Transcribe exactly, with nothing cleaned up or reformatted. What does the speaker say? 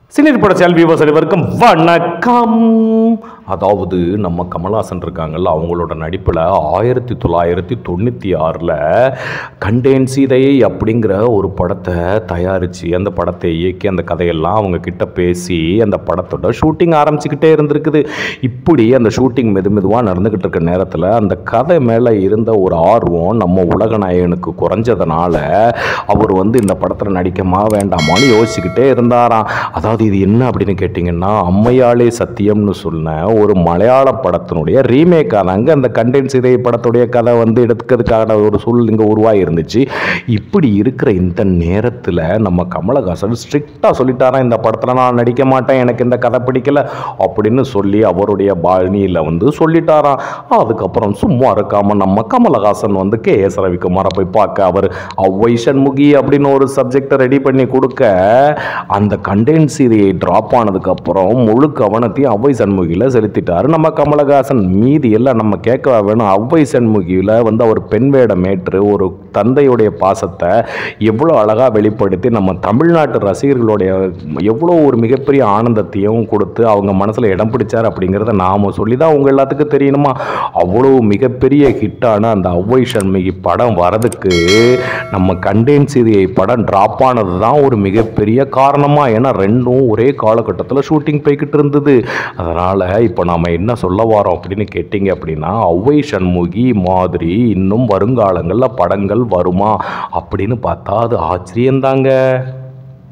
சினிர் பட channel viewers அனைவருக்கும் வணக்கம். அதாவது நம்ம கமல்ஹாசன் இருக்காங்கல்ல, அவங்களோட நடிப்பில் ஆயிரத்தி தொள்ளாயிரத்தி தொண்ணூற்றி ஆறில் கண்டேன் சீதையை அப்படிங்கிற ஒரு படத்தை தயாரித்து அந்த படத்தை இயக்கி அந்த கதையெல்லாம் அவங்க கிட்ட பேசி அந்த படத்தோட ஷூட்டிங் ஆரம்பிச்சுக்கிட்டே இருந்திருக்குது. இப்படி அந்த ஷூட்டிங் மெது மெதுவாக நடந்துக்கிட்டு இருக்க நேரத்தில் அந்த கதை மேலே இருந்த ஒரு ஆர்வம் நம்ம உலகநாயகனுக்கு குறைஞ்சதுனால அவர் வந்து இந்த படத்தில் நடிக்கமா வேண்டாமான்னு யோசிச்சுக்கிட்டே இருந்தாராம். அதாவது இது என்ன அப்படின்னு கேட்டிங்கன்னா, அம்மையாளே சத்தியம்னு சொன்ன ஒரு மலையாள படத்தினுடைய ரீமேக் ஆனாங்க அந்த கண்டேன் சீதை படத்துடைய கதை வந்து எடுக்கிறதுக்கான ஒரு சூழல் இங்கே உருவாகி இருந்துச்சு. இப்படி இருக்கிற இந்த நேரத்தில் நம்ம கமலஹாசன் ஸ்ட்ரிக்டாக சொல்லிட்டாராம், இந்த படத்தில் நான் நடிக்க மாட்டேன், எனக்கு இந்த கதை பிடிக்கல அப்படின்னு சொல்லி அவருடைய பாணியில் வந்து சொல்லிட்டாராம். அதுக்கப்புறம் சும்மா இருக்காமல் நம்ம கமலஹாசன் வந்து கே எஸ் ரவிக்குமாரை போய் பார்க்க அவர் ஒளவை சண்முகி அப்படின்னு ஒரு சப்ஜெக்டை ரெடி பண்ணி கொடுக்க அந்த கண்டேன் சீதையை ட்ராப் ஆனதுக்கப்புறம் முழு கவனத்தையும் ஒளவை சண்முகியில் செலுத்திட்டார் நம்ம கமலஹாசன். மீதி எல்லாம் நம்ம கேட்க வேணும். ஒளவை சண்முகியில் வந்து அவர் பெண் வேடம் ஏற்று ஒரு தந்தையுடைய பாசத்தை எவ்வளோ அழகாக வெளிப்படுத்தி நம்ம தமிழ்நாட்டு ரசிகர்களுடைய எவ்வளோ ஒரு மிகப்பெரிய ஆனந்தத்தையும் கொடுத்து அவங்க மனசில் இடம் பிடிச்சார் அப்படிங்கிறத நாம் சொல்லி தான் அவங்க எல்லாத்துக்கும் தெரியணுமா. அவ்வளோ மிகப்பெரிய ஹிட்டான அந்த ஒளவை சண்முகி படம் வரதுக்கு நம்ம கண்டேன் சீதையை படம் ட்ராப் ஆனது தான் ஒரு மிகப்பெரிய காரணமாக. ஏன்னா ரெண்டும் ஒரே காலகட்டத்தில் ஷூட்டிங் போய்கிட்டு இருந்தது. அதனால் இப்போ நாம் என்ன சொல்ல வரோம் அப்படின்னு கேட்டிங்க அப்படின்னா, ஒளவை சண்முகி மாதிரி இன்னும் வருங்காலங்களில் படங்கள் வருமா அப்படின்னு பார்த்தா அது ஆச்சரியந்தாங்க.